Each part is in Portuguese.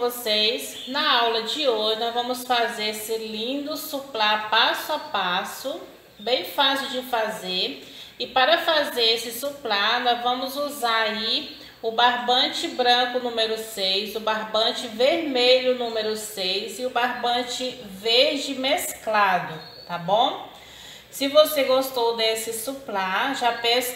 vocês. Na aula de hoje nós vamos fazer esse lindo suplá passo a passo, bem fácil de fazer. E para fazer esse suplá nós vamos usar aí o barbante branco número 6, o barbante vermelho número 6 e o barbante verde mesclado, tá bom? Se você gostou desse suplá, já peço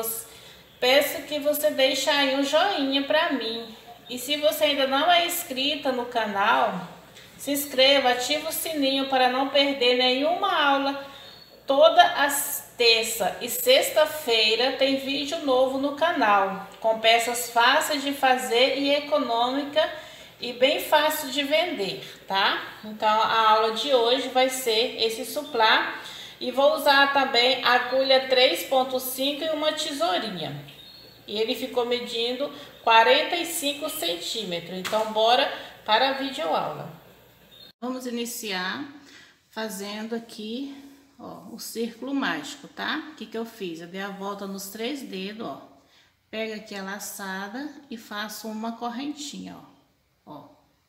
que você deixe aí um joinha para mim. E se você ainda não é inscrita no canal, se inscreva, ativa o sininho para não perder nenhuma aula. Todas as terça e sexta-feira tem vídeo novo no canal, com peças fáceis de fazer e econômica e bem fácil de vender, tá? Então a aula de hoje vai ser esse suplá e vou usar também agulha 3,5 e uma tesourinha. E ele ficou medindo 45 centímetros. Então, bora para a videoaula. Vamos iniciar fazendo aqui, ó, o círculo mágico, tá? O que eu fiz? Eu dei a volta nos 3 dedos, ó. Pego aqui a laçada e faço uma correntinha, ó.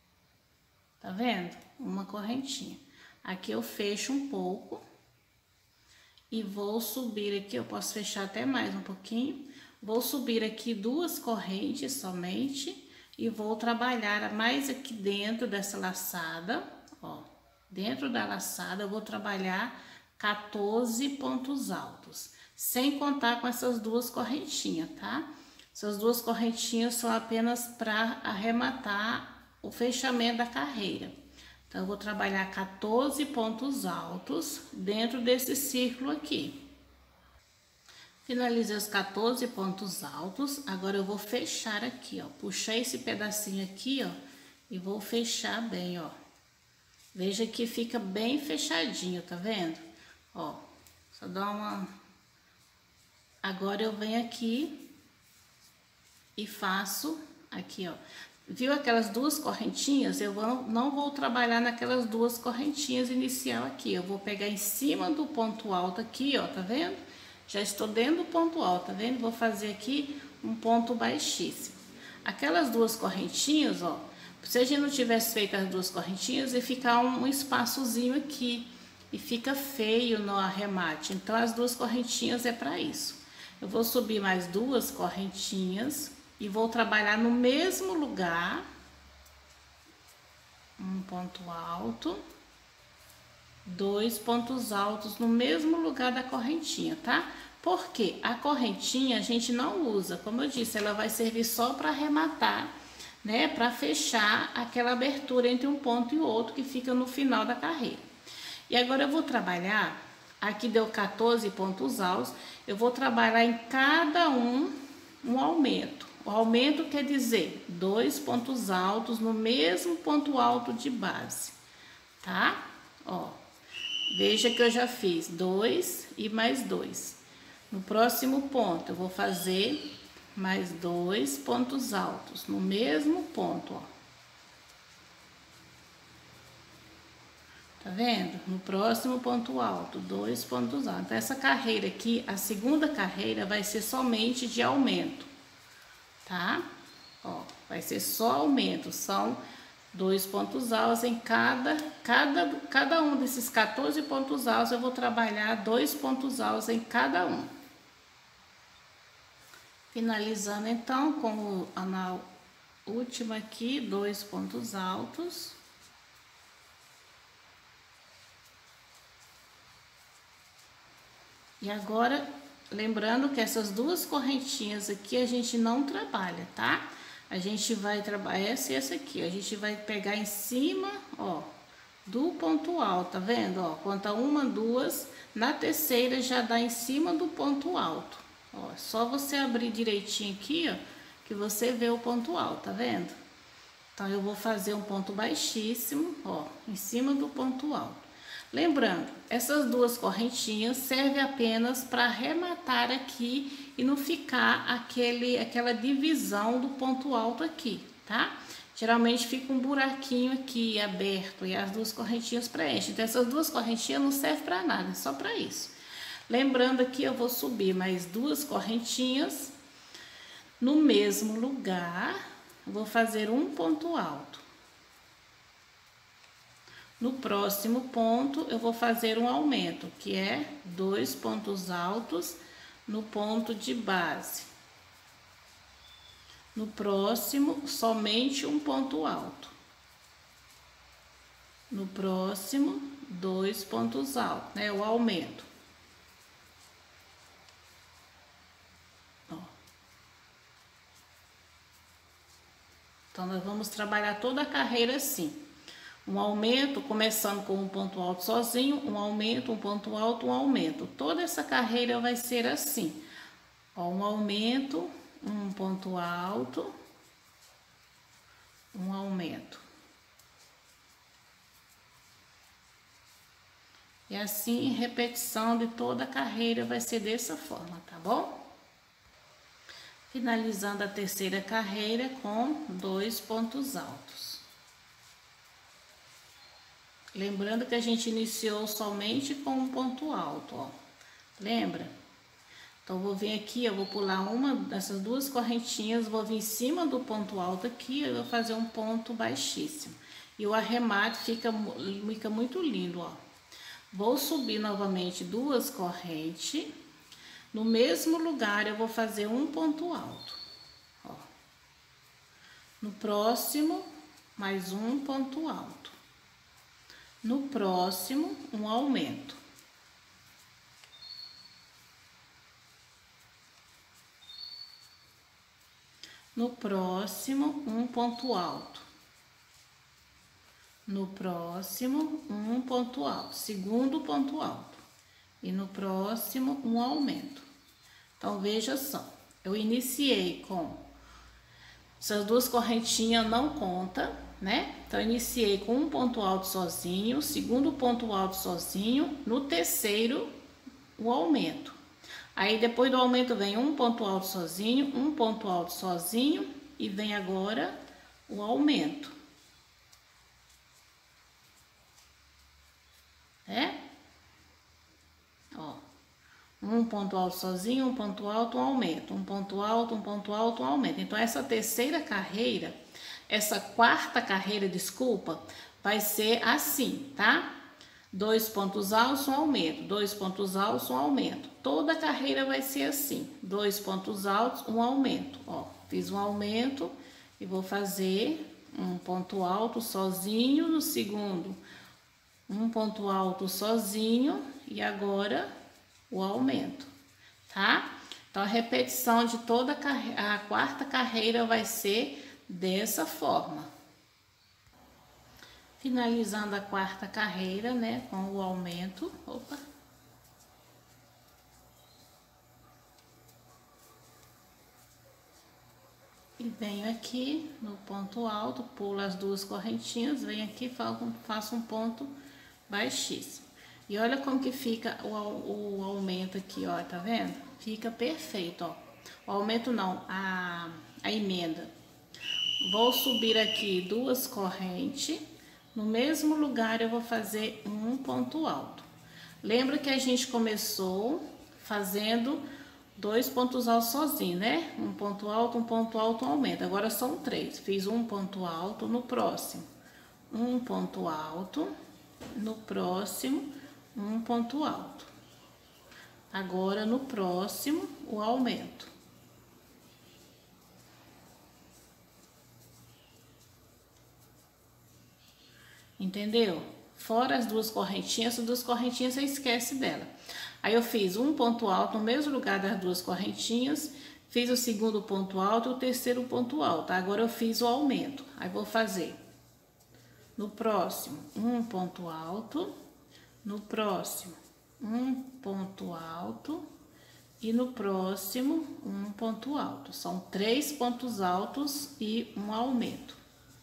Tá vendo? Uma correntinha. Aqui eu fecho um pouco e vou subir aqui, eu posso fechar até mais um pouquinho. Vou subir aqui 2 correntes somente e vou trabalhar mais aqui dentro dessa laçada, ó. Dentro da laçada eu vou trabalhar 14 pontos altos, sem contar com essas 2 correntinhas, tá? Essas 2 correntinhas são apenas para arrematar o fechamento da carreira. Então eu vou trabalhar 14 pontos altos dentro desse círculo aqui. Finalizei os 14 pontos altos, agora eu vou fechar aqui, ó. Puxei esse pedacinho aqui, ó, e vou fechar bem, ó. Veja que fica bem fechadinho, tá vendo? Ó, só dá uma... Agora eu venho aqui e faço aqui, ó. Viu aquelas 2 correntinhas? Eu não vou trabalhar naquelas 2 correntinhas inicial aqui. Eu vou pegar em cima do ponto alto aqui, ó, tá vendo? Já estou dentro do ponto alto, tá vendo? Vou fazer aqui um ponto baixíssimo. Aquelas 2 correntinhas, ó, se a gente não tivesse feito as 2 correntinhas, ia ficar um espaçozinho aqui e fica feio no arremate. Então, as 2 correntinhas é para isso. Eu vou subir mais 2 correntinhas e vou trabalhar no mesmo lugar, um ponto alto, 2 pontos altos no mesmo lugar da correntinha, tá? Porque a correntinha a gente não usa, como eu disse, ela vai servir só para arrematar, né? Para fechar aquela abertura entre um ponto e outro que fica no final da carreira. E agora eu vou trabalhar, aqui deu 14 pontos altos, eu vou trabalhar em cada um aumento. O aumento quer dizer 2 pontos altos no mesmo ponto alto de base, tá? Ó. Veja que eu já fiz 2 e mais 2. No próximo ponto, eu vou fazer mais 2 pontos altos no mesmo ponto, ó. Tá vendo? No próximo ponto alto, 2 pontos altos. Então, essa carreira aqui, a segunda carreira, vai ser somente de aumento, tá? Ó, vai ser só aumento, são 2 pontos altos em cada um desses 14 pontos altos, eu vou trabalhar 2 pontos altos em cada um. Finalizando então com a última aqui, 2 pontos altos. E agora, lembrando que essas 2 correntinhas aqui a gente não trabalha, tá? A gente vai trabalhar essa aqui, a gente vai pegar em cima, ó, do ponto alto, tá vendo? Ó, conta 1, 2, na terceira já dá em cima do ponto alto. Ó, só você abrir direitinho aqui, ó, que você vê o ponto alto, tá vendo? Então, eu vou fazer um ponto baixíssimo, ó, em cima do ponto alto. Lembrando, essas 2 correntinhas servem apenas para arrematar aqui e não ficar aquela divisão do ponto alto aqui, tá? Geralmente fica um buraquinho aqui aberto e as 2 correntinhas preenchem. Então, essas 2 correntinhas não servem para nada, é só para isso. Lembrando aqui, eu vou subir mais 2 correntinhas no mesmo lugar, vou fazer um ponto alto. No próximo ponto, eu vou fazer um aumento, que é 2 pontos altos no ponto de base. No próximo, somente um ponto alto. No próximo, 2 pontos altos, né? O aumento. Ó. Então, nós vamos trabalhar toda a carreira assim. Um aumento, começando com um ponto alto sozinho, um aumento, um ponto alto, um aumento. Toda essa carreira vai ser assim. Ó, um aumento, um ponto alto, um aumento. E assim, repetição de toda a carreira vai ser dessa forma, tá bom? Finalizando a terceira carreira com 2 pontos altos. Lembrando que a gente iniciou somente com um ponto alto, ó. Lembra? Então, vou vir aqui, eu vou pular uma dessas duas correntinhas, vou vir em cima do ponto alto aqui, eu vou fazer um ponto baixíssimo. E o arremate fica muito lindo, ó. Vou subir novamente 2 correntes. No mesmo lugar, eu vou fazer um ponto alto, ó. No próximo, mais um ponto alto. No próximo, um aumento. No próximo, um ponto alto. No próximo, um ponto alto, segundo ponto alto. E no próximo, um aumento. Então, veja só, eu iniciei com essas duas correntinhas, não conta, né? Então, eu iniciei com um ponto alto sozinho, segundo ponto alto sozinho, no terceiro, o aumento. Aí, depois do aumento, vem um ponto alto sozinho, um ponto alto sozinho, e vem agora o aumento. Ó, um ponto alto sozinho, um ponto alto, um aumento, um ponto alto, um ponto alto, um aumento. Então, essa terceira carreira, essa quarta carreira, desculpa, vai ser assim, tá? 2 pontos altos, um aumento, 2 pontos altos, um aumento. Toda a carreira vai ser assim, 2 pontos altos, um aumento. Ó, fiz um aumento e vou fazer um ponto alto sozinho no segundo, um ponto alto sozinho e agora o aumento, tá? Então, a repetição de toda a quarta carreira vai ser dessa forma. Finalizando a quarta carreira, né, com o aumento. Opa! E venho aqui no ponto alto, pulo as duas correntinhas, venho aqui e faço um ponto baixíssimo. E olha como que fica o aumento aqui, ó, tá vendo? Fica perfeito, ó. O aumento não, a emenda. Vou subir aqui 2 correntes. No mesmo lugar eu vou fazer um ponto alto. Lembra que a gente começou fazendo 2 pontos altos sozinho, né? Um ponto alto, um aumento. Agora são 3. Fiz um ponto alto no próximo. Um ponto alto no próximo, um ponto alto. Agora no próximo, o aumento. Entendeu? Fora as duas correntinhas, essas duas correntinhas você esquece dela. Aí eu fiz um ponto alto no mesmo lugar das duas correntinhas, fiz o segundo ponto alto e o terceiro ponto alto. Agora eu fiz o aumento. Aí vou fazer no próximo um ponto alto, no próximo um ponto alto e no próximo um ponto alto. São 3 pontos altos e um aumento.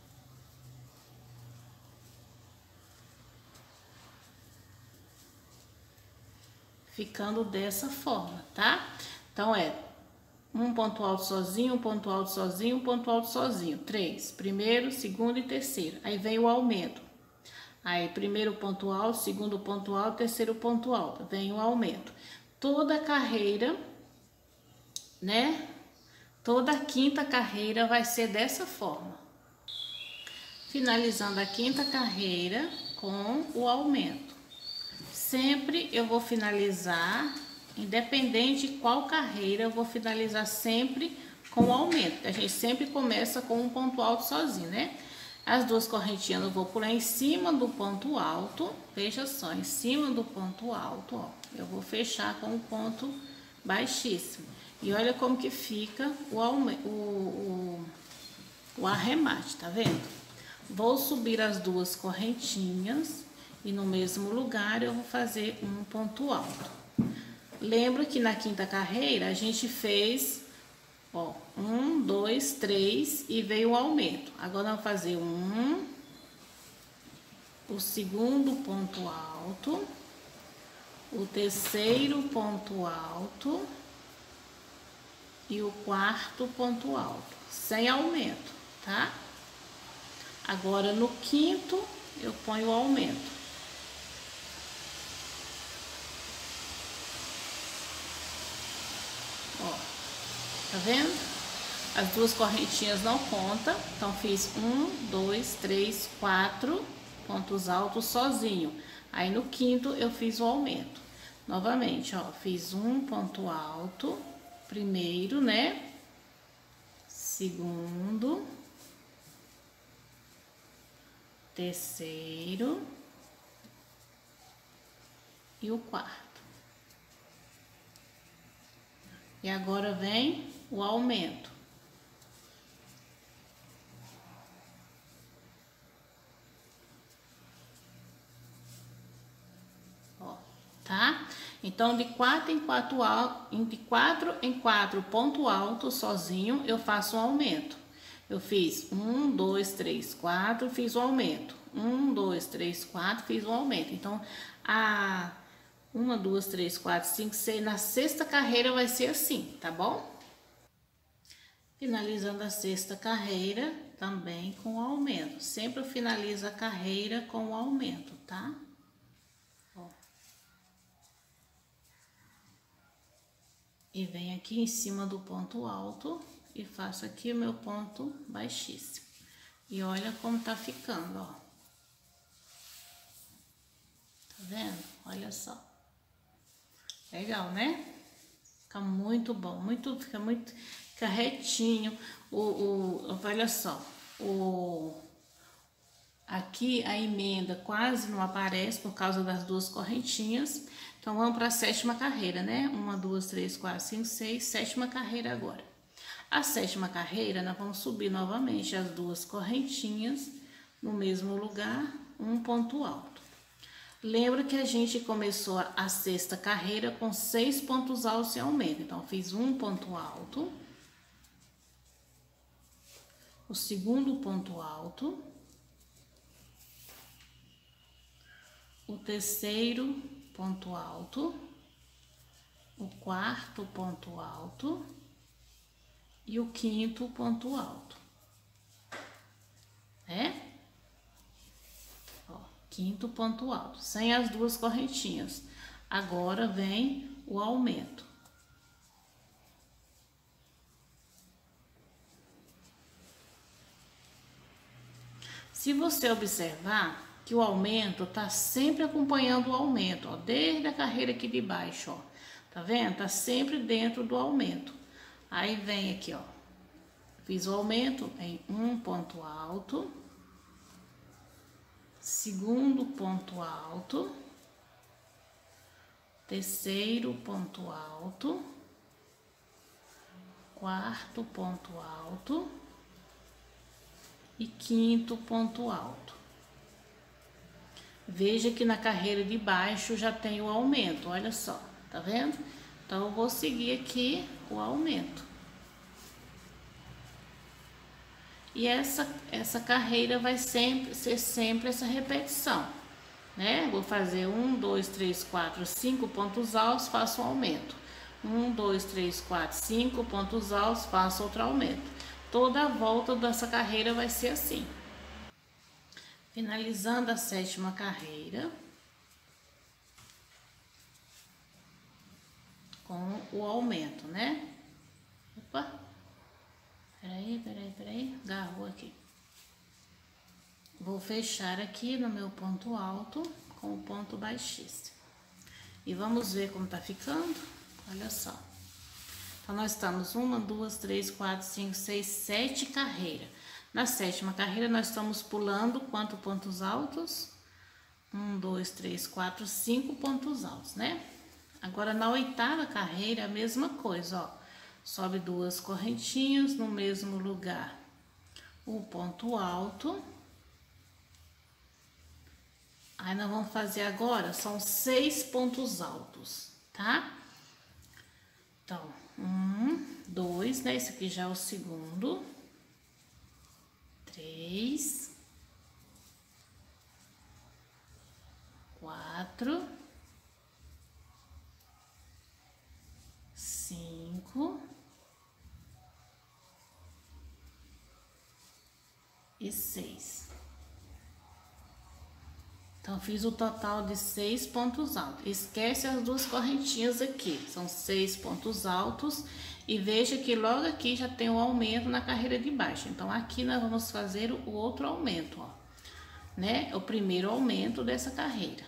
Ficando dessa forma, tá? Então, um ponto alto sozinho, um ponto alto sozinho, um ponto alto sozinho. 3. Primeiro, segundo e terceiro. Aí vem o aumento. Aí, primeiro ponto alto, segundo ponto alto, terceiro ponto alto. Vem o aumento. Toda a carreira, né? Toda a quinta carreira vai ser dessa forma. Finalizando a quinta carreira com o aumento. Sempre eu vou finalizar, independente de qual carreira, eu vou finalizar sempre com o aumento. A gente sempre começa com um ponto alto sozinho, né? As duas correntinhas eu vou pular em cima do ponto alto, veja só, em cima do ponto alto, ó, eu vou fechar com o ponto baixíssimo. E olha como que fica o arremate, tá vendo? Vou subir as duas correntinhas e no mesmo lugar eu vou fazer um ponto alto. Lembra que na quinta carreira a gente fez, ó, 1, 2, 3 e veio o aumento. Agora vamos fazer o segundo ponto alto, o terceiro ponto alto e o quarto ponto alto, sem aumento, tá? Agora no quinto eu ponho o aumento. Ó, tá vendo? As duas correntinhas não contam, então fiz 1, 2, 3, 4 pontos altos sozinho. Aí no quinto eu fiz o aumento. Novamente, ó, fiz um ponto alto, primeiro, né? Segundo, terceiro e o quarto. E agora vem o aumento. Ó, tá? Então, de 4 em 4 ponto alto sozinho, eu faço um aumento. Eu fiz 1, 2, 3, 4, fiz o aumento. 1, 2, 3, 4, fiz o aumento. Então, a 1, 2, 3, 4, 5, 6, na sexta carreira vai ser assim, tá bom? Finalizando a sexta carreira, também com o aumento. Sempre eu finalizo a carreira com o aumento, tá? Ó. E venho aqui em cima do ponto alto e faço aqui o meu ponto baixíssimo. E olha como tá ficando, ó. Tá vendo? Olha só. Legal, né? Fica muito bom, fica retinho. Olha só, aqui a emenda quase não aparece por causa das duas correntinhas. Então, vamos para a sétima carreira, né? 1, 2, 3, 4, 5, 6, sétima carreira agora. A sétima carreira, nós vamos subir novamente as duas correntinhas no mesmo lugar, um ponto alto. Lembra que a gente começou a sexta carreira com 6 pontos altos e aumento. Então, fiz um ponto alto, o segundo ponto alto, o terceiro ponto alto, o quarto ponto alto e o quinto ponto alto, né? Ó, quinto ponto alto, sem as duas correntinhas. Agora vem o aumento. Se você observar que o aumento tá sempre acompanhando o aumento, ó, desde a carreira aqui de baixo, ó, tá vendo? Tá sempre dentro do aumento. Aí vem aqui, ó, fiz o aumento em um ponto alto, segundo ponto alto, terceiro ponto alto, quarto ponto alto e quinto ponto alto. Veja que na carreira de baixo já tem o aumento, olha só, tá vendo? Então, eu vou seguir aqui o aumento. E essa carreira vai ser sempre essa repetição, né? Vou fazer 1, 2, 3, 4, 5 pontos altos, faço um aumento. 1, 2, 3, 4, 5 pontos altos, faço outro aumento. Toda a volta dessa carreira vai ser assim. Finalizando a sétima carreira com o aumento, né? Opa! Peraí, agarrou aqui. Vou vou fechar aqui no meu ponto alto com o ponto baixíssimo. E vamos ver como tá ficando. Olha só. Então, nós estamos 1, 2, 3, 4, 5, 6, 7 carreiras. Na sétima carreira, nós estamos pulando quantos pontos altos? 1, 2, 3, 4, 5 pontos altos, né? Agora, na oitava carreira, a mesma coisa, ó. Sobe 2 correntinhas no mesmo lugar. O ponto alto. Aí, nós vamos fazer agora, são 6 pontos altos, tá? Então, 1, 2, né? Esse aqui já é o segundo. 3, 4, 5 e 6. Então, fiz o total de 6 pontos altos. Esquece as 2 correntinhas aqui, são 6 pontos altos. E veja que logo aqui já tem um aumento na carreira de baixo. Então, aqui nós vamos fazer o outro aumento, ó, né? O primeiro aumento dessa carreira.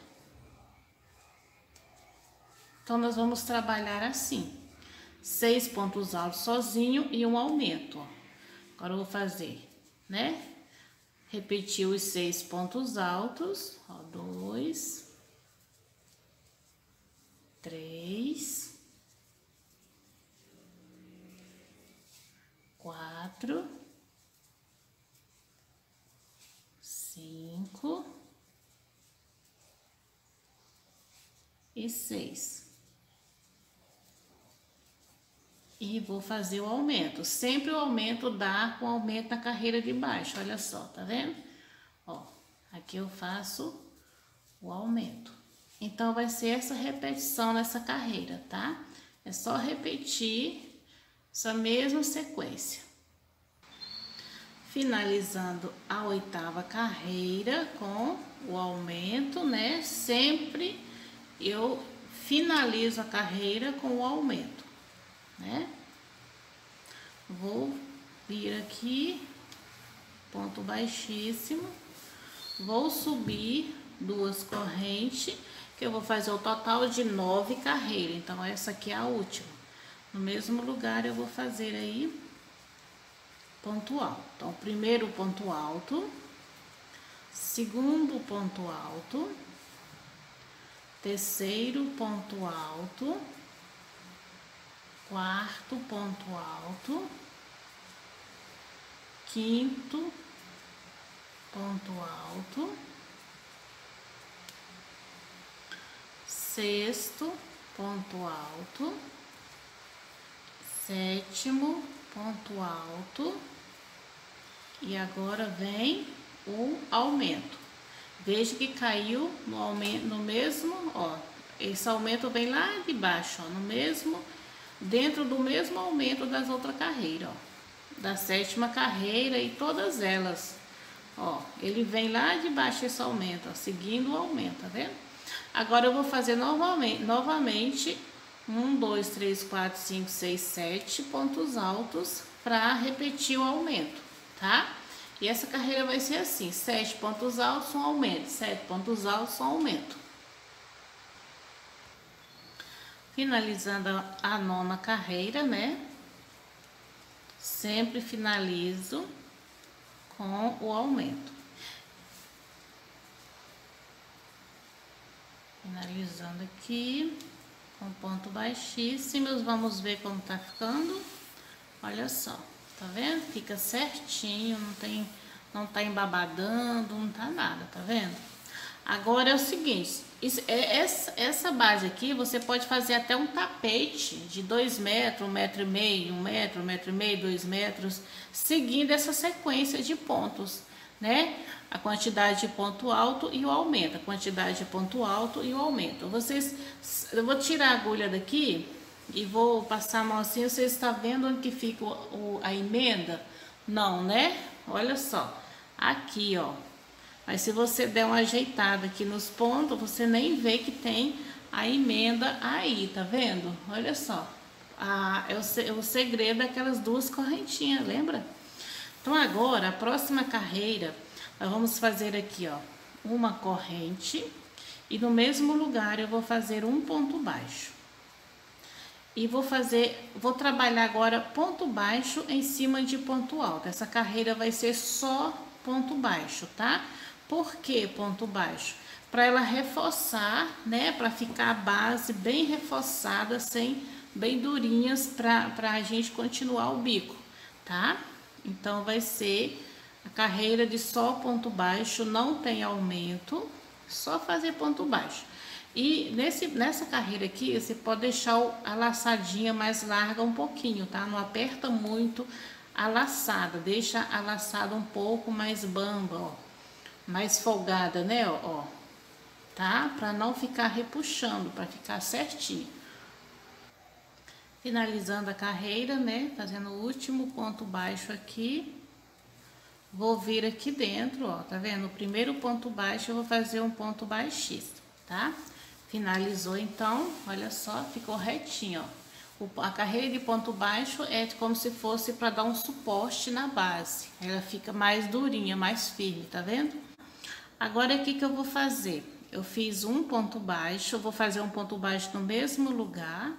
Então, nós vamos trabalhar assim. 6 pontos altos sozinho e um aumento, ó. Agora, eu vou fazer, né? Repetir os 6 pontos altos, ó, 2, 3, 4, 5 e 6. E vou fazer o aumento. Sempre o aumento dá com aumento na carreira de baixo. Olha só, tá vendo? Ó, aqui eu faço o aumento. Então, vai ser essa repetição nessa carreira, tá? É só repetir essa mesma sequência. Finalizando a oitava carreira com o aumento, né? Sempre eu finalizo a carreira com o aumento, né? Vou vir aqui, ponto baixíssimo, vou subir 2 correntes, que eu vou fazer o total de 9 carreiras. Então, essa aqui é a última. No mesmo lugar, eu vou fazer aí ponto alto. Então, primeiro ponto alto, segundo ponto alto, terceiro ponto alto, quarto ponto alto, quinto ponto alto, sexto ponto alto, sétimo ponto alto, e agora vem o aumento. Veja que caiu no aumento, no mesmo, ó, esse aumento vem lá de baixo, ó, no mesmo, dentro do mesmo aumento das outras carreiras, ó, da sétima carreira e todas elas, ó, ele vem lá de baixo esse aumento, ó, seguindo o aumento, tá vendo? Agora eu vou fazer novamente 1, 2, 3, 4, 5, 6, 7 pontos altos para repetir o aumento, tá? E essa carreira vai ser assim: 7 pontos altos, um aumento, 7 pontos altos, um aumento. Finalizando a nona carreira, né? Sempre finalizo com o aumento. Finalizando aqui com ponto baixíssimo, vamos ver como tá ficando. Olha só, tá vendo? Fica certinho, não tá embabadando, não tá nada, tá vendo? Agora é o seguinte, essa base aqui você pode fazer até um tapete de 2 metros, 1,5 metro, 1 metro, 1,5 metro, 2 metros, seguindo essa sequência de pontos, né? A quantidade de ponto alto e o aumento, a quantidade de ponto alto e o aumento. Eu vou tirar a agulha daqui e vou passar a mão assim. Vocês estão vendo onde que fica a emenda? Não, né? Olha só, aqui, ó. Mas se você der uma ajeitada aqui nos pontos, você nem vê que tem a emenda aí, tá vendo? Olha só, é o segredo daquelas 2 correntinhas, lembra? Então agora, a próxima carreira, Nós vamos fazer aqui, ó, uma corrente e no mesmo lugar eu vou fazer um ponto baixo. E vou trabalhar agora ponto baixo em cima de ponto alto. Essa carreira vai ser só ponto baixo, tá? Por que ponto baixo? Para ela reforçar, né? Para ficar a base bem reforçada, bem durinhas, para a gente continuar o bico, tá? Então vai ser a carreira de só ponto baixo, não tem aumento, só fazer ponto baixo. E nessa carreira aqui, você pode deixar a laçadinha mais larga um pouquinho, tá? Não aperta muito a laçada, deixa a laçada um pouco mais bamba, ó. Mais folgada, né, ó. Tá? Pra não ficar repuxando, pra ficar certinho. Finalizando a carreira, né? Fazendo o último ponto baixo aqui. Vou vir aqui dentro, ó. Tá vendo? O primeiro ponto baixo eu vou fazer um ponto baixíssimo, tá? Finalizou, então, olha só, ficou retinho, ó. A carreira de ponto baixo é como se fosse para dar um suporte na base. Ela fica mais durinha, mais firme, tá vendo? Agora, o que eu vou fazer? Eu fiz um ponto baixo, eu vou fazer um ponto baixo no mesmo lugar.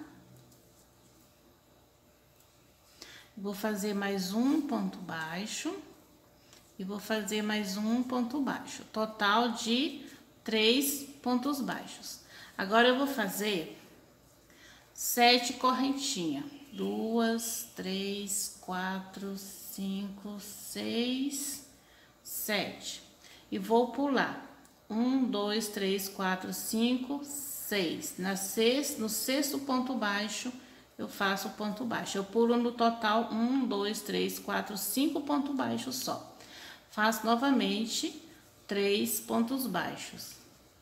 Vou fazer mais um ponto baixo. E vou fazer mais um ponto baixo. Total de 3 pontos baixos. Agora eu vou fazer 7 correntinhas. 2, 3, 4, 5, 6, 7. E vou pular. 1, 2, 3, 4, 5, 6. No sexto ponto baixo, eu faço o ponto baixo. Eu pulo no total 1, 2, 3, 4, 5 pontos baixos só. Faço novamente 3 pontos baixos.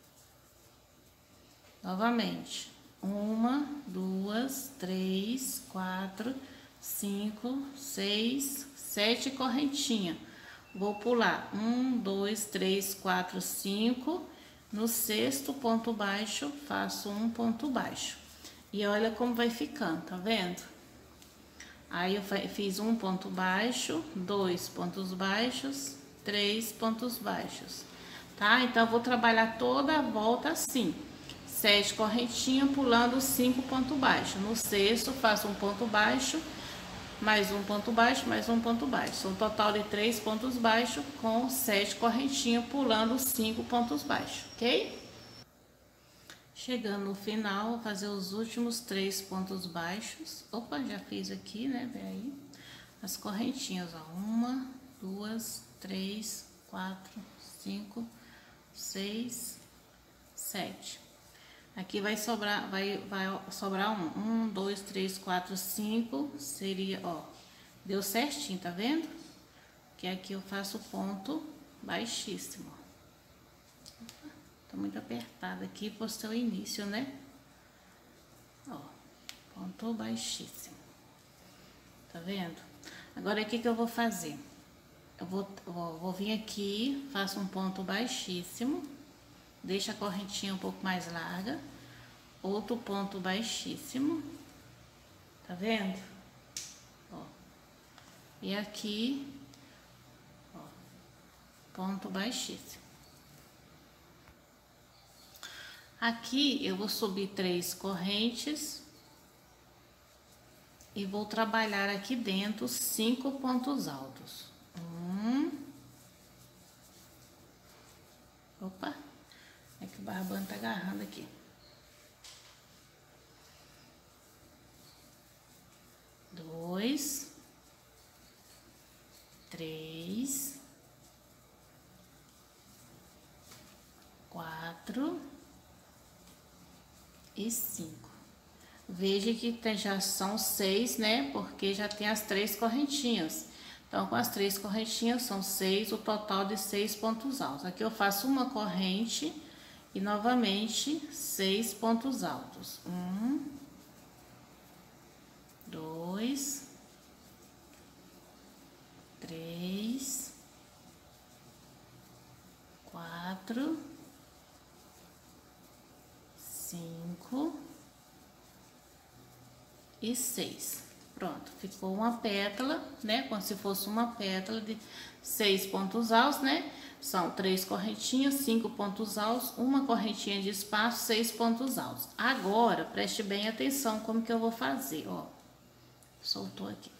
Novamente, 1, 2, 3, 4, 5, 6, 7 correntinhas. Vou pular 1, 2, 3, 4, 5. No sexto ponto baixo, faço um ponto baixo. E olha como vai ficando, tá vendo? Aí eu fiz um ponto baixo, 2 pontos baixos, 3 pontos baixos, tá? Então, eu vou trabalhar toda a volta assim. 7 correntinhas, pulando 5 pontos baixos. No sexto, faço um ponto baixo, mais um ponto baixo, mais um ponto baixo. Um total de 3 pontos baixos com 7 correntinhas, pulando 5 pontos baixos, ok? Chegando no final, vou fazer os últimos 3 pontos baixos. Opa, já fiz aqui, né? Vem aí. As correntinhas, ó. 1, 2, 3, 4, 5, 6, 7. Aqui vai sobrar um. 1, 2, 3, 4, 5. Seria, ó. Deu certinho, tá vendo? Que aqui eu faço ponto baixíssimo. Tá muito apertado aqui por ser o início, né? Ó, ponto baixíssimo. Tá vendo? Agora, o que eu vou fazer? Eu vou vir aqui, faço um ponto baixíssimo, deixa a correntinha um pouco mais larga, outro ponto baixíssimo, tá vendo? Ó, e aqui, ó, ponto baixíssimo. Aqui eu vou subir 3 correntes e vou trabalhar aqui dentro 5 pontos altos. Opa, é que o barbante tá agarrando aqui. 2, 3, 4 e 5. Veja que já são 6, né? Porque já tem as 3 correntinhas. Então, com as 3 correntinhas, são 6, o total de 6 pontos altos. Aqui eu faço uma corrente e, novamente, 6 pontos altos. 1, 2, 3, 4, 5 e 6. Pronto, ficou uma pétala, né? Como se fosse uma pétala de 6 pontos altos, né? São 3 correntinhas, 5 pontos altos, uma correntinha de espaço, 6 pontos altos. Agora, preste bem atenção como que eu vou fazer, ó. Soltou aqui.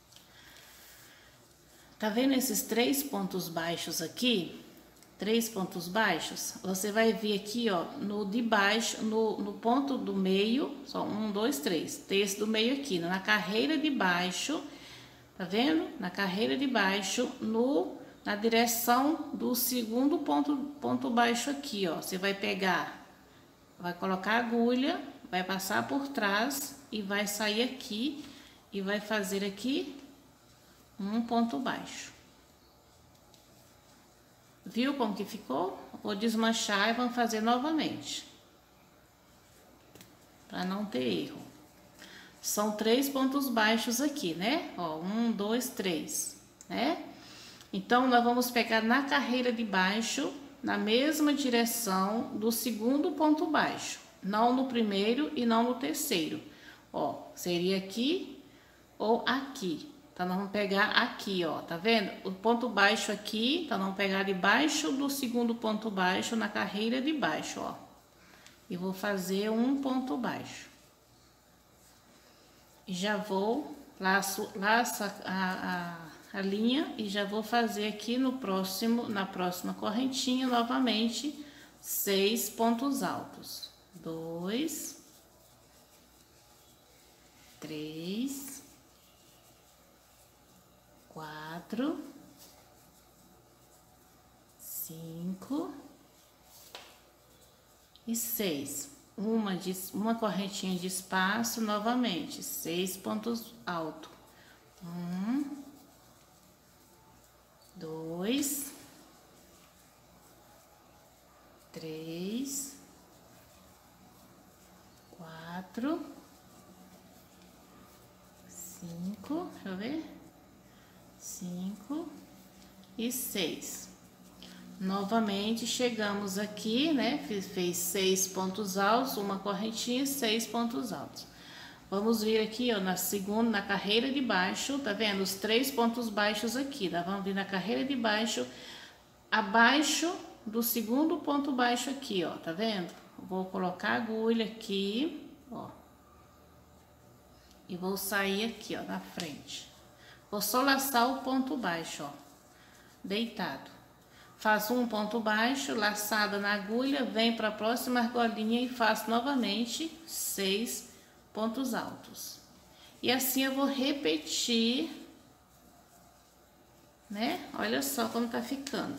Tá vendo esses 3 pontos baixos aqui? 3 pontos baixos? Você vai vir aqui, ó, no de baixo, no ponto do meio, só 1, 2, 3. Tem esse do meio aqui, na carreira de baixo, tá vendo? Na carreira de baixo, na direção do segundo ponto baixo aqui, ó. Você vai pegar, vai colocar a agulha, vai passar por trás e vai sair aqui e vai fazer aqui um ponto baixo. Viu como que ficou? Vou desmanchar e vamos fazer novamente, para não ter erro. São 3 pontos baixos aqui, né? Ó, 1, 2, 3, né? Então, nós vamos pegar na carreira de baixo, na mesma direção do segundo ponto baixo, não no primeiro e não no terceiro. Ó, seria aqui ou aqui. Então, nós vamos pegar aqui, ó, tá vendo? O ponto baixo aqui, então, vamos pegar debaixo do segundo ponto baixo na carreira de baixo, ó. E vou fazer um ponto baixo. E já vou, laço a linha e já vou fazer aqui na próxima correntinha, novamente, 6 pontos altos. 2, 3, 4, 5 e 6. Uma correntinha de espaço, novamente, 6 pontos altos. 1, 2, 3, 4, 5, deixa eu ver, 5 e 6. Novamente, chegamos aqui, né? Fez 6 pontos altos, uma correntinha, 6 pontos altos. Vamos vir aqui, ó, na carreira de baixo, tá vendo? Os 3 pontos baixos aqui, tá? Vamos vir na carreira de baixo, abaixo do segundo ponto baixo aqui, ó, tá vendo? Vou colocar a agulha aqui, ó. E vou sair aqui, ó, na frente. Vou só laçar o ponto baixo, ó, deitado. Faço um ponto baixo, laçada na agulha, vem para a próxima argolinha e faço novamente 6 pontos altos. E assim eu vou repetir, né? Olha só como tá ficando.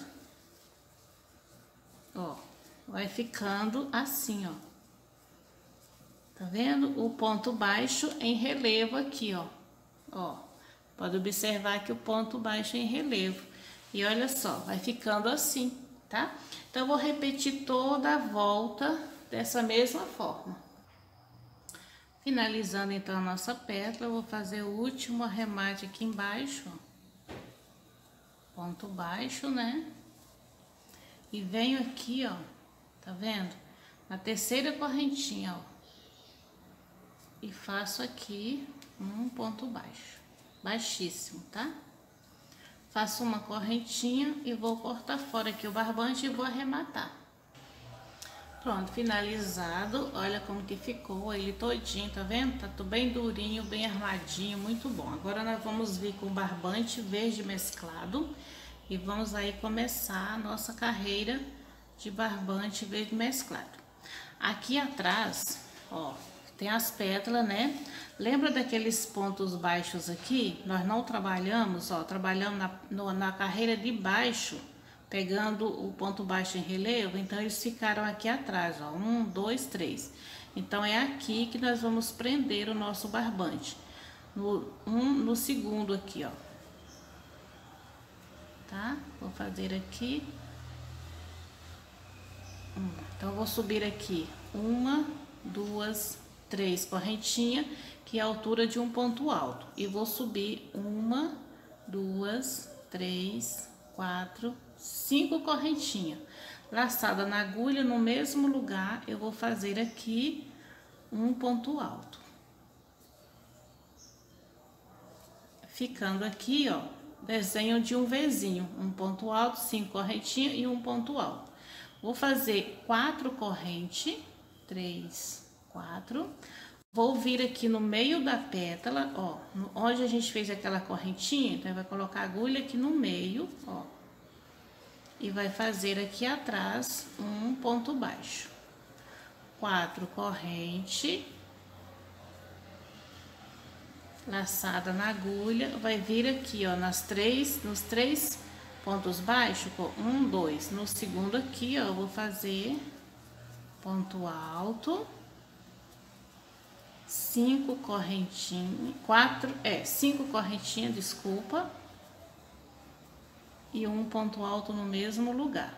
Ó, vai ficando assim, ó. Tá vendo? O ponto baixo em relevo aqui, ó. Ó, pode observar que o ponto baixo é em relevo. E olha só, vai ficando assim, tá? Então, eu vou repetir toda a volta dessa mesma forma. Finalizando, então, a nossa pétala, eu vou fazer o último arremate aqui embaixo, ó. Ponto baixo, né? E venho aqui, ó, tá vendo? Na terceira correntinha, ó. E faço aqui um ponto baixo, baixíssimo, tá? Faço uma correntinha e vou cortar fora aqui o barbante e vou arrematar. Pronto, finalizado. Olha como que ficou ele todinho, tá vendo? Tá tudo bem durinho, bem armadinho, muito bom. Agora nós vamos vir com o barbante verde mesclado e vamos aí começar a nossa carreira de barbante verde mesclado. Aqui atrás, ó, tem as pétalas, né? Lembra daqueles pontos baixos aqui? Nós não trabalhamos, ó, trabalhamos na carreira de baixo, pegando o ponto baixo em relevo, então eles ficaram aqui atrás, ó, 1, 2, 3. Então, é aqui que nós vamos prender o nosso barbante, no segundo aqui, ó. Tá? Vou fazer aqui. Então, eu vou subir aqui 1, 2, 3 correntinhas, que é a altura de um ponto alto. E vou subir 1, 2, 3, 4, 5 correntinhas. Laçada na agulha, no mesmo lugar, eu vou fazer aqui um ponto alto. ficando aqui, ó, desenho de um Vzinho, um ponto alto, 5 correntinhas e um ponto alto. Vou fazer 4 correntes, 3, 4. Vou vir aqui no meio da pétala, ó, onde a gente fez aquela correntinha, então vai colocar a agulha aqui no meio, ó, e vai fazer aqui atrás um ponto baixo. 4 correntes, laçada na agulha, vai vir aqui, ó, nos três pontos baixos, 1, 2, no segundo aqui, ó, eu vou fazer ponto alto, 5 correntinhas, 5 correntinhas, desculpa, e um ponto alto no mesmo lugar.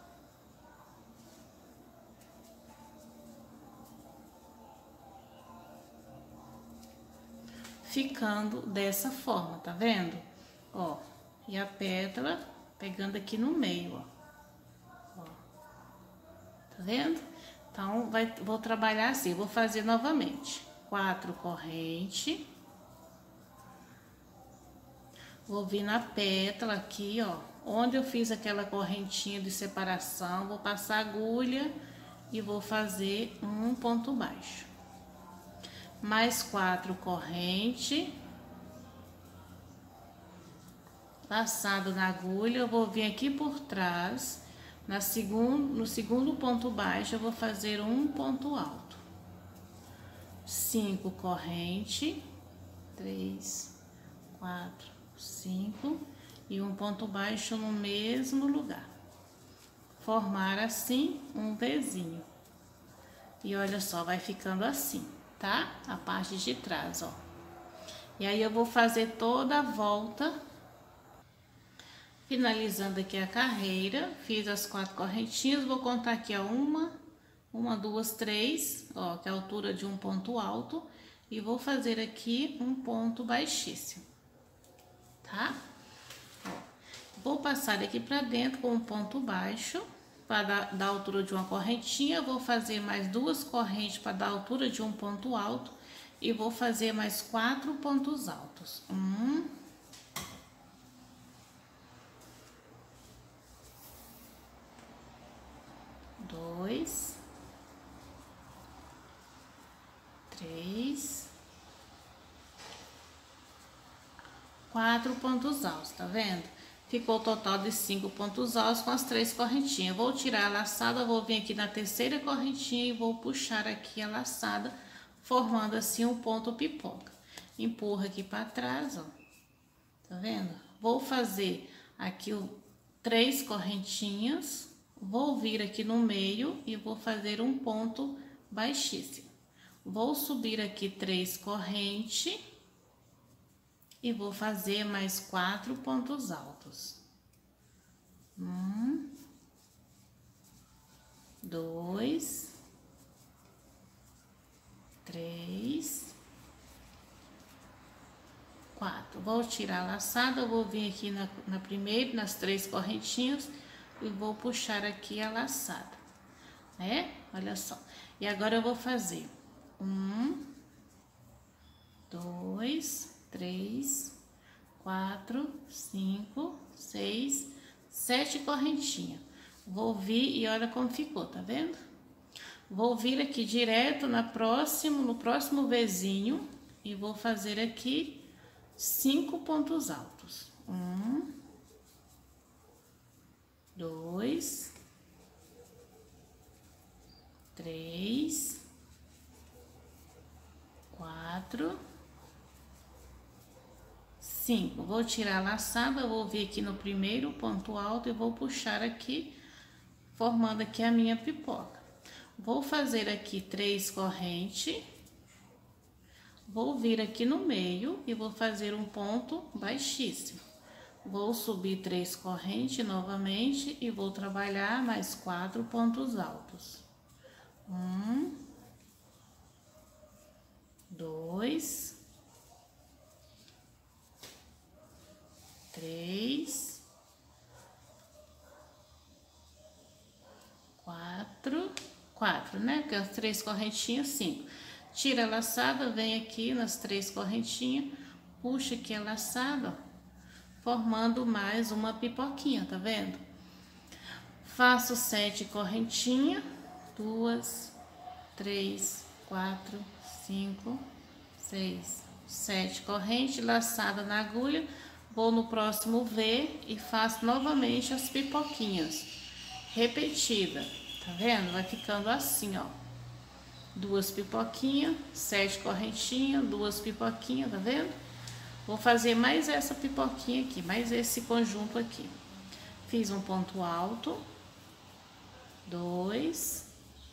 Ficando dessa forma, tá vendo? Ó, e a pétala pegando aqui no meio, ó. Tá vendo? Então, vou trabalhar assim, vou fazer novamente. 4 correntes. Vou vir na pétala aqui, ó, onde eu fiz aquela correntinha de separação, vou passar a agulha e vou fazer um ponto baixo. Mais 4 correntes. Laçado na agulha, eu vou vir aqui por trás, no segundo ponto baixo, eu vou fazer um ponto alto. 5 correntes, 3, 4, 5, e um ponto baixo no mesmo lugar. Formar assim um Vzinho. E olha só, vai ficando assim, tá? A parte de trás, ó. E aí eu vou fazer toda a volta. Finalizando aqui a carreira, fiz as 4 correntinhas, vou contar aqui, ó, uma, 2, 3, ó, que é a altura de um ponto alto, e vou fazer aqui um ponto baixíssimo, tá? Ó, vou passar aqui pra dentro com um ponto baixo, para dar a altura de uma correntinha, vou fazer mais 2 correntes para dar a altura de um ponto alto, e vou fazer mais 4 pontos altos. 1, 2, 3, 4 pontos altos, tá vendo? Ficou o total de 5 pontos altos com as 3 correntinhas. Vou tirar a laçada, vou vir aqui na terceira correntinha e vou puxar aqui a laçada, formando assim um ponto pipoca. Empurra aqui para trás, ó. Tá vendo? Vou fazer aqui 3 correntinhas. Vou vir aqui no meio e vou fazer um ponto baixíssimo. Vou subir aqui 3 correntes e vou fazer mais 4 pontos altos. 1, 2, 3, 4. Vou tirar a laçada, vou vir aqui na primeira, nas 3 correntinhas, e vou puxar aqui a laçada, né? Olha só. E agora eu vou fazer 1, 2, 3, 4, 5, 6, 7 correntinhas. Vou vir e olha como ficou, tá vendo? Vou vir aqui direto no próximo Vzinho e vou fazer aqui 5 pontos altos. 1, 2, 3, 4, 5. Vou tirar a laçada, vou vir aqui no primeiro ponto alto e vou puxar aqui, formando aqui a minha pipoca. Vou fazer aqui 3 correntes, vou vir aqui no meio e vou fazer um ponto baixíssimo. Vou subir 3 correntes novamente e vou trabalhar mais 4 pontos altos. 1, 2, 3, 4, né? Porque as 3 correntinhas, 5. Tira a laçada, vem aqui nas 3 correntinhas, puxa aqui a laçada, ó, formando mais uma pipoquinha, tá vendo? Faço 7 correntinhas, 2, 3, 4, 5, 6, 7 correntes, laçada na agulha. Vou no próximo V e faço novamente as pipoquinhas, repetida, tá vendo? Vai ficando assim, ó. 2 pipoquinhas, 7 correntinhas, 2 pipoquinhas, tá vendo? Vou fazer mais essa pipoquinha aqui, mais esse conjunto aqui. Fiz um ponto alto, 2,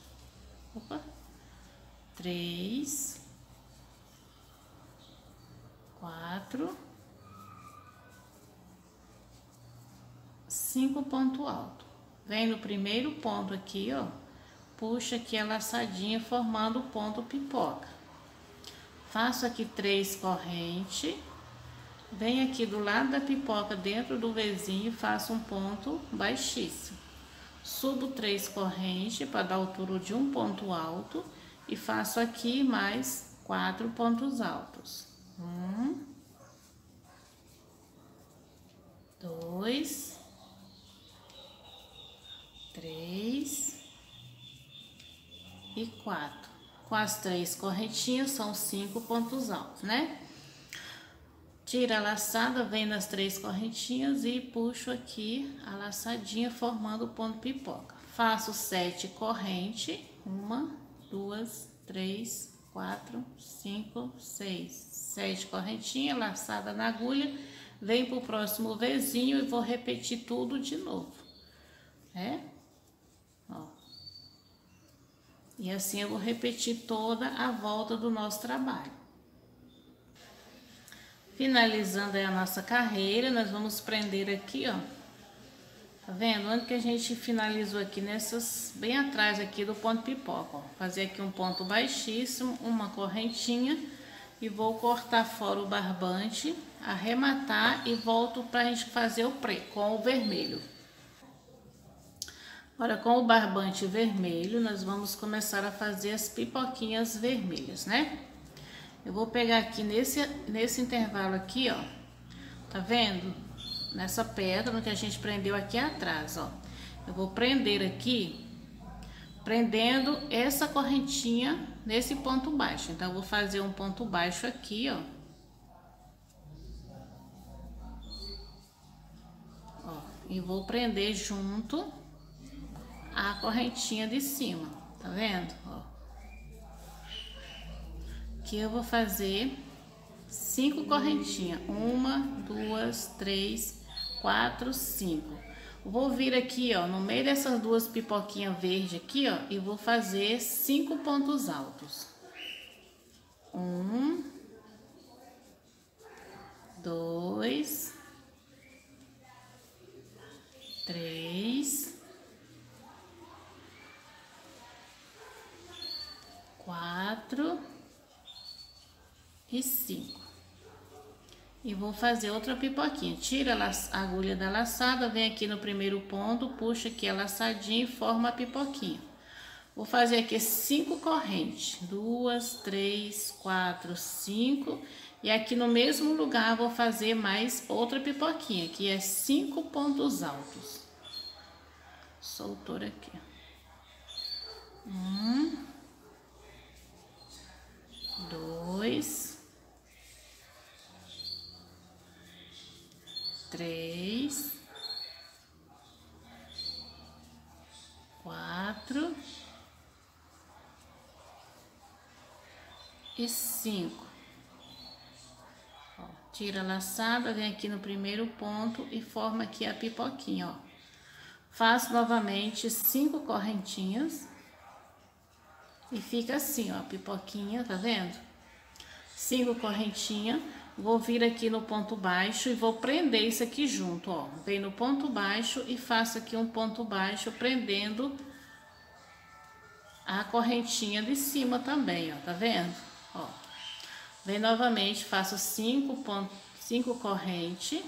3, 4, 5 ponto alto. Vem no primeiro ponto aqui, ó, puxa aqui a laçadinha formando o ponto pipoca. Faço aqui 3 correntes, venho aqui do lado da pipoca dentro do Vzinho e faço um ponto baixíssimo. Subo 3 correntes para dar altura de um ponto alto e faço aqui mais 4 pontos altos. 1, 2, 3 e 4. Com as 3 correntinhas são 5 pontos altos, né? Tira a laçada, vem nas 3 correntinhas e puxo aqui a laçadinha formando o ponto pipoca. Faço 7 correntes, 1, 2, 3, 4, 5, 6, 7 correntinhas, laçada na agulha, vem pro próximo Vzinho e vou repetir tudo de novo, né? Ó. E assim eu vou repetir toda a volta do nosso trabalho. Finalizando aí a nossa carreira, nós vamos prender aqui, ó. Tá vendo? Onde que a gente finalizou aqui, nessas, bem atrás aqui do ponto pipoca, ó. Fazer aqui um ponto baixíssimo, uma correntinha e vou cortar fora o barbante, arrematar e volto pra gente fazer o preto com o vermelho. Agora, com o barbante vermelho, nós vamos começar a fazer as pipoquinhas vermelhas, né? Eu vou pegar aqui nesse intervalo aqui, ó, tá vendo? Nessa pedra que a gente prendeu aqui atrás, ó. Eu vou prender aqui, prendendo essa correntinha nesse ponto baixo. Então, eu vou fazer um ponto baixo aqui, ó. Ó, e vou prender junto a correntinha de cima, tá vendo? Ó. Aqui eu vou fazer 5 correntinhas, 1, 2, 3, 4, 5. Vou vir aqui, ó, no meio dessas 2 pipoquinhas verdes aqui, ó, e vou fazer 5 pontos altos. 1, 2, 3, 4 e 5. E vou fazer outra pipoquinha. Tira a agulha da laçada, vem aqui no primeiro ponto, puxa aqui a laçadinha e forma a pipoquinha. Vou fazer aqui 5 correntes, 2, 3, 4, 5. E aqui no mesmo lugar vou fazer mais outra pipoquinha, que é 5 pontos altos. Soltou aqui. 1, 2, 3, 4 e 5. Ó, tira a laçada, vem aqui no primeiro ponto e forma aqui a pipoquinha, ó. Faço novamente 5 correntinhas e fica assim, ó, a pipoquinha, tá vendo? 5 correntinhas. Vou vir aqui no ponto baixo e vou prender isso aqui junto, ó. Vem no ponto baixo e faço aqui um ponto baixo prendendo a correntinha de cima também, ó, tá vendo? Ó. Vem novamente, faço 5 correntes.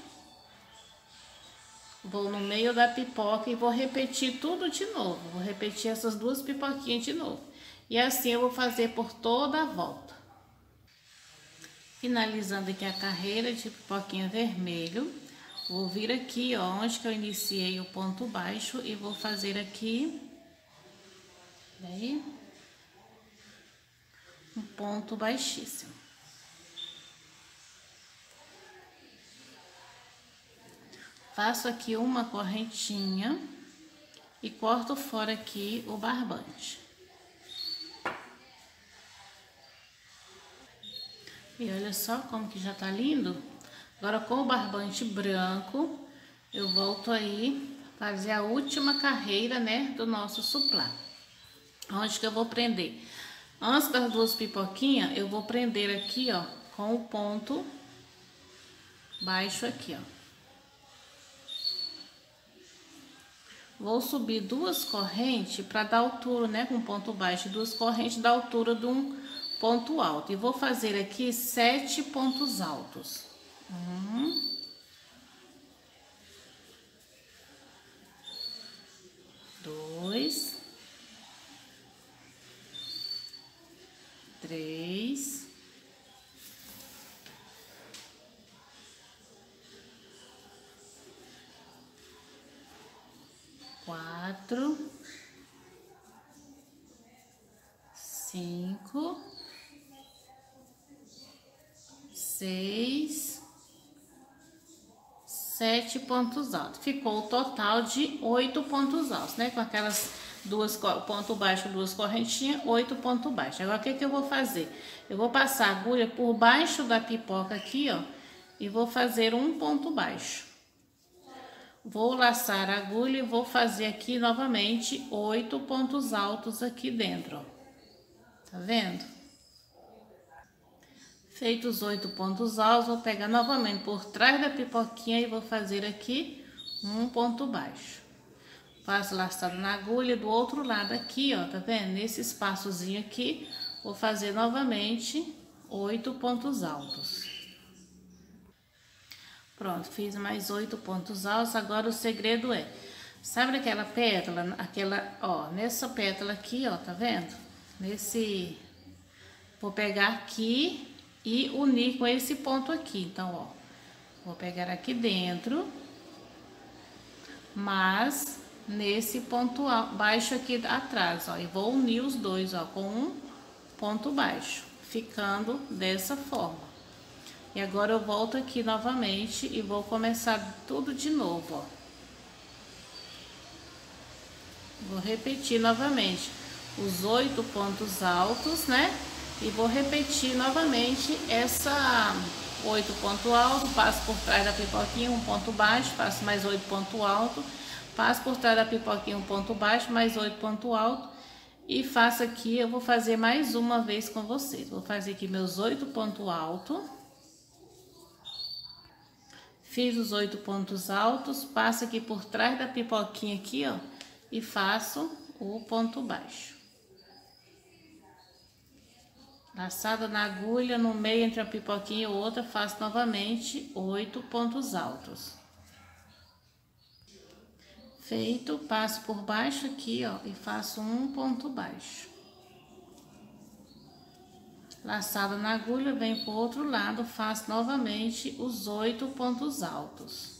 Vou no meio da pipoca e vou repetir tudo de novo. Vou repetir essas 2 pipoquinhas de novo. E assim eu vou fazer por toda a volta. Finalizando aqui a carreira de pipoquinha vermelho, vou vir aqui, ó, onde que eu iniciei o ponto baixo e vou fazer aqui, aí, um ponto baixíssimo. Faço aqui uma correntinha e corto fora aqui o barbante. E olha só como que já tá lindo. Agora com o barbante branco, eu volto aí fazer a última carreira, né, do nosso suplá. Onde que eu vou prender? Antes das duas pipoquinhas, eu vou prender aqui, ó, com o ponto baixo aqui, ó. Vou subir duas correntes para dar altura, né, com ponto baixo, duas correntes da altura de um ponto alto. E vou fazer aqui 7 pontos altos. 1, 2, 3, 4, 5, 6, 7 pontos altos. Ficou o total de 8 pontos altos, né? Com aquelas duas ponto baixo, duas correntinhas, 8 pontos baixos. Agora, o que que eu vou fazer? Eu vou passar a agulha por baixo da pipoca aqui, ó, e vou fazer um ponto baixo. Vou laçar a agulha e vou fazer aqui novamente 8 pontos altos aqui dentro, ó. Tá vendo? Feitos os 8 pontos altos, vou pegar novamente por trás da pipoquinha e vou fazer aqui um ponto baixo. Faço laçado na agulha do outro lado aqui, ó, tá vendo? Nesse espaçozinho aqui, vou fazer novamente 8 pontos altos. Pronto, fiz mais 8 pontos altos. Agora o segredo é, sabe aquela pétala, ó, nessa pétala aqui, ó, tá vendo? Vou pegar aqui e unir com esse ponto aqui. Então, ó, vou pegar aqui dentro, mas nesse ponto baixo aqui atrás, ó, e vou unir os dois, ó, com um ponto baixo, ficando dessa forma. E agora eu volto aqui novamente e vou começar tudo de novo, ó. Vou repetir novamente os 8 pontos altos, né? E vou repetir novamente essa 8 pontos altos, passo por trás da pipoquinha, um ponto baixo, faço mais 8 pontos altos, passo por trás da pipoquinha, um ponto baixo, mais 8 pontos altos, e faço aqui, eu vou fazer mais uma vez com vocês. Vou fazer aqui meus 8 pontos altos. Fiz os 8 pontos altos, passo aqui por trás da pipoquinha aqui, ó, e faço o ponto baixo. Laçada na agulha, no meio entre a pipoquinha e outra, faço novamente 8 pontos altos. Feito, passo por baixo aqui, ó, e faço um ponto baixo. Laçada na agulha, venho pro outro lado, faço novamente os 8 pontos altos.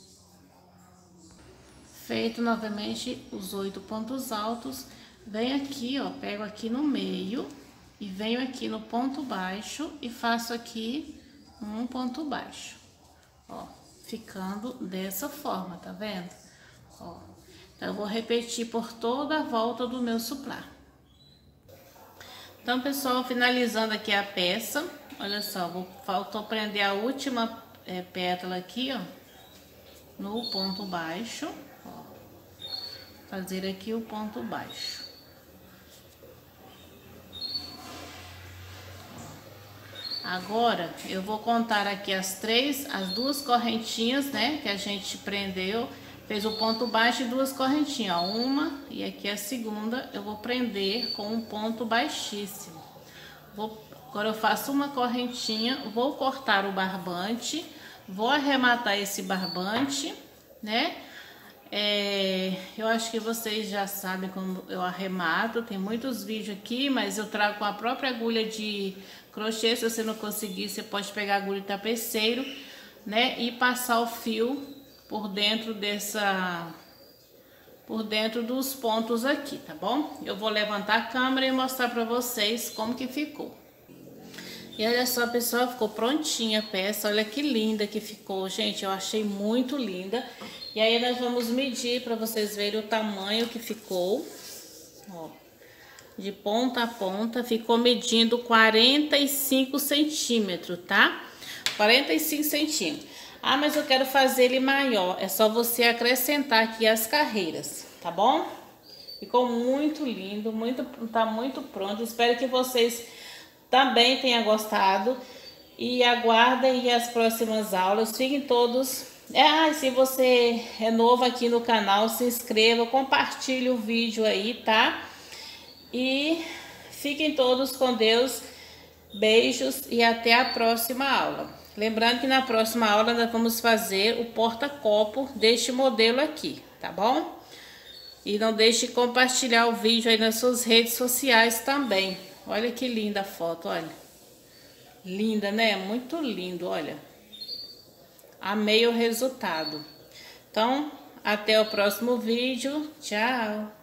Feito novamente os 8 pontos altos, venho aqui, ó, pego aqui no meio e venho aqui no ponto baixo e faço aqui um ponto baixo, ó, ficando dessa forma, tá vendo? Ó, então eu vou repetir por toda a volta do meu suplá. Então, pessoal, finalizando aqui a peça, olha só, faltou prender a última pétala aqui, ó, no ponto baixo, ó, fazer aqui o ponto baixo. Agora, eu vou contar aqui as duas correntinhas, né, que a gente prendeu, fez o ponto baixo e duas correntinhas, ó, uma e aqui a segunda, eu vou prender com um ponto baixíssimo. Agora eu faço uma correntinha, vou cortar o barbante, vou arrematar esse barbante, né? Eu acho que vocês já sabem como eu arremato, tem muitos vídeos aqui, mas eu trago com a própria agulha de crochê. Se você não conseguir, você pode pegar agulha de tapeceiro, né? E passar o fio por dentro dos pontos aqui, tá bom? Eu vou levantar a câmera e mostrar pra vocês como que ficou. E olha só, pessoal, ficou prontinha a peça. Olha que linda que ficou, gente. Eu achei muito linda. E aí nós vamos medir para vocês verem o tamanho que ficou. Ó, de ponta a ponta, ficou medindo 45 centímetros, tá? 45 centímetros. Ah, mas eu quero fazer ele maior. É só você acrescentar aqui as carreiras, tá bom? Ficou muito lindo, tá muito pronto. Espero que vocês também tenham gostado. E aguardem as próximas aulas. Fiquem todos... e se você é novo aqui no canal, se inscreva, compartilhe o vídeo aí, tá? E fiquem todos com Deus. Beijos e até a próxima aula. Lembrando que na próxima aula nós vamos fazer o porta-copo deste modelo aqui, tá bom? E não deixe de compartilhar o vídeo aí nas suas redes sociais também. Olha que linda a foto, olha. Linda, né? Muito lindo, olha. Amei o resultado. Então, até o próximo vídeo. Tchau!